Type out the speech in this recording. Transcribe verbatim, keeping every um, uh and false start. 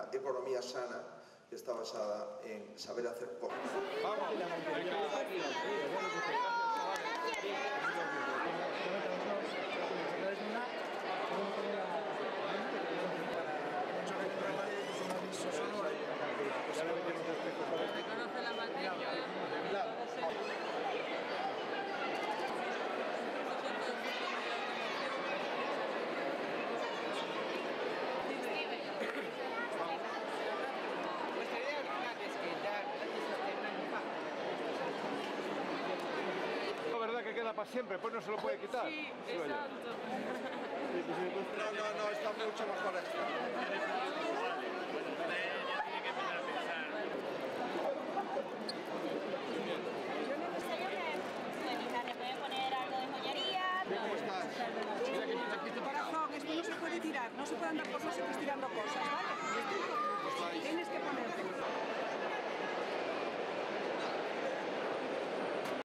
una economía sana que está basada en saber hacer cosas. ¡Vamos! Reconoce la matrícula. Nuestra idea original es que ya gracias a este gran impacto. La verdad que queda para siempre, pues no se lo puede quitar. Sí, exacto. No, no, no, está mucho mejor esto. ¿Cómo estás? Corazón, esto no se puede tirar, no se pueden dar cosas estirando cosas, ¿vale? Tienes que ponerte.